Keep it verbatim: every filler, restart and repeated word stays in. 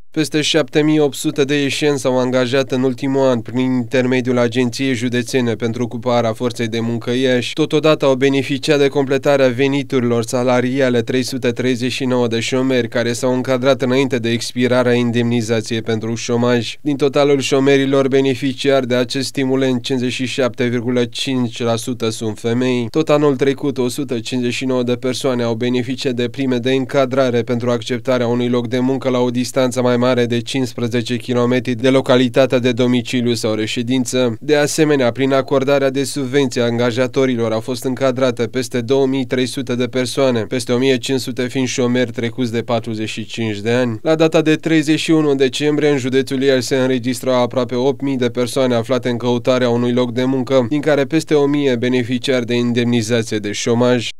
Peste șapte mii opt sute de ieșeni s-au angajat în ultimul an prin intermediul Agenției Județene pentru Ocuparea Forței de Muncă Iași. Totodată au beneficiat de completarea veniturilor salariale trei sute treizeci și nouă de șomeri care s-au încadrat înainte de expirarea indemnizației pentru șomaj. Din totalul șomerilor beneficiari de acest stimulent, cincizeci și șapte virgulă cinci la sută sunt femei. Tot anul trecut, o sută cincizeci și nouă de persoane au beneficiat de prime de încadrare pentru acceptarea unui loc de muncă la o distanță mai mare de cincisprezece kilometri de localitatea de domiciliu sau reședință. De asemenea, prin acordarea de subvenții angajatorilor au fost încadrate peste două mii trei sute de persoane, peste o mie cinci sute fiind șomeri trecuți de patruzeci și cinci de ani. La data de treizeci și unu decembrie, în județul Iași se înregistrau aproape opt mii de persoane aflate în căutarea unui loc de muncă, din care peste o mie beneficiari de indemnizație de șomaj.